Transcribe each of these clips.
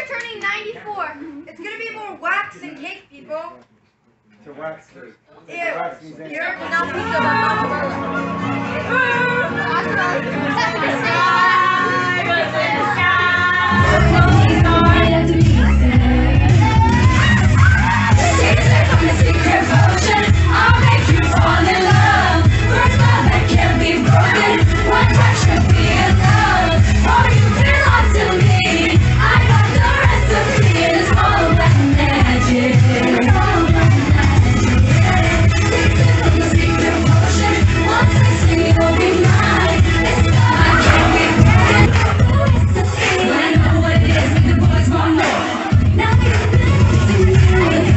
turning 94. It's gonna be more wax and cake, people. To wax cake. Ew. You're Now think about I'll make you fall in love. First love that can't be broken. One touch could be enough. Oh, you belong to me. I got the recipe. It's all that magic. It's all that magic. Take the secret potion. Once I sing, you'll be mine. It's love that can't be broken. I know what it is. The boys want more. Now we can do it.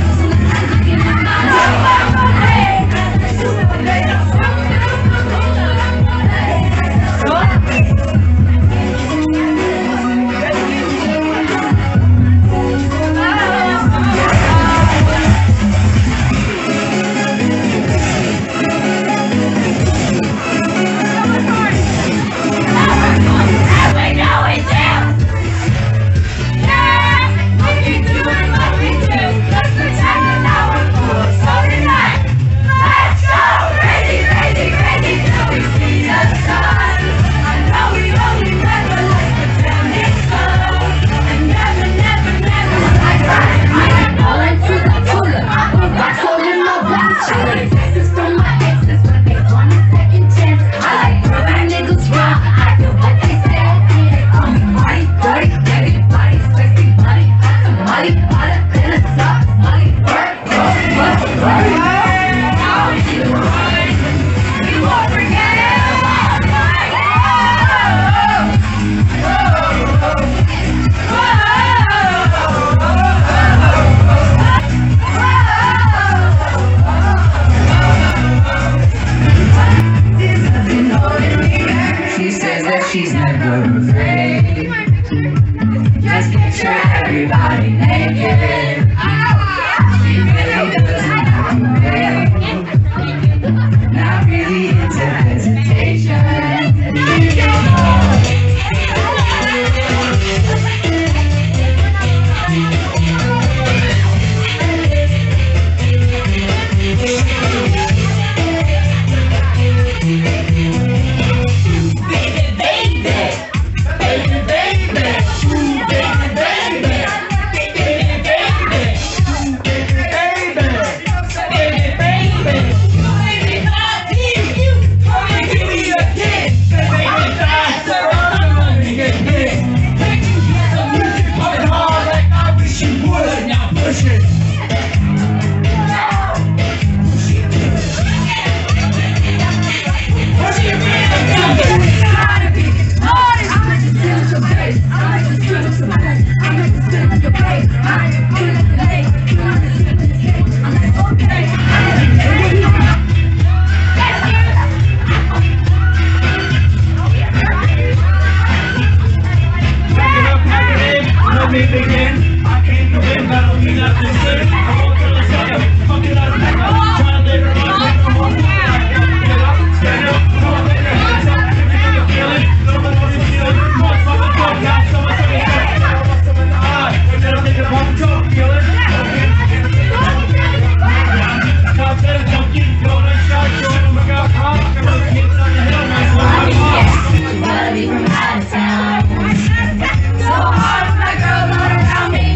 She's never afraid. Just picture everybody naked. She really doesn't have a way. Not really into hesitation. So hard, my girl, all around me.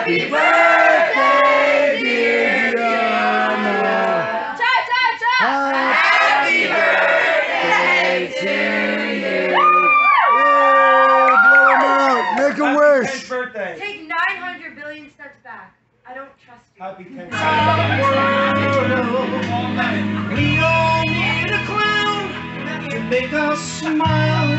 Happy birthday, dear Gianna. Cha cha cha! Happy birthday to you! Blow him out. Make a Happy wish. 10th birthday. Take 900 billion steps back. I don't trust you. Happy 10th We all need a clown to make us smile